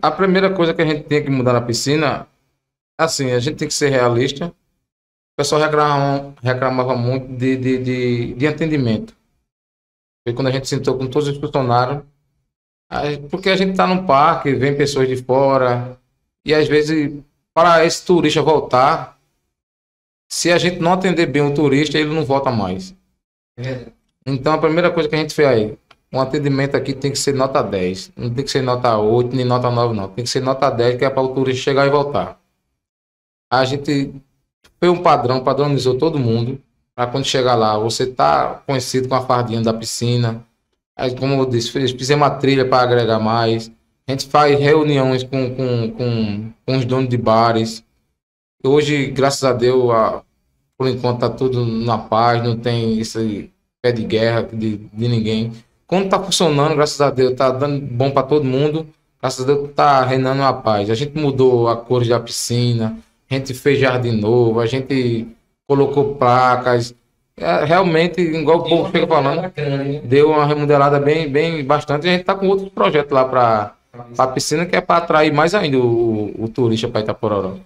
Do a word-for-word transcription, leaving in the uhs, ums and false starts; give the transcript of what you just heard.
a primeira coisa que a gente tem que mudar na piscina, assim, a gente tem que ser realista. O pessoal reclamava, reclamava muito de, de, de, de atendimento. Foi quando a gente sentou com todos os funcionários, aí- porque a gente está num parque, vem pessoas de fora, e às vezes, para esse turista voltar, se a gente não atender bem o turista, ele não volta mais. Então, a primeira coisa que a gente fez aí, um atendimento aqui tem que ser nota dez. Não tem que ser nota oito nem nota nove não. Tem que ser nota dez, que é para o turista chegar e voltar. A gente foi um padrão, padronizou todo mundo. Para quando chegar lá, você tá conhecido com a fardinha da piscina. Aí, como eu disse, fiz- fizemos uma trilha para agregar mais. A gente faz reuniões com, com, com, com os donos de bares. Hoje, graças a Deus, a- por enquanto tá tudo na paz, não tem esse pé de guerra de, de ninguém. Quando tá funcionando, graças a Deus, tá dando bom para todo mundo. Graças a Deus tá reinando a paz. A gente mudou a cor da piscina, a gente fez jardim novo, a gente colocou placas. É, realmente, igual o Deu povo uma fica falando, remodelada grande, né? deu uma remodelada bem, bem bastante. A gente tá com outro projeto lá para a piscina que é para atrair mais ainda o, o turista para Itapororó.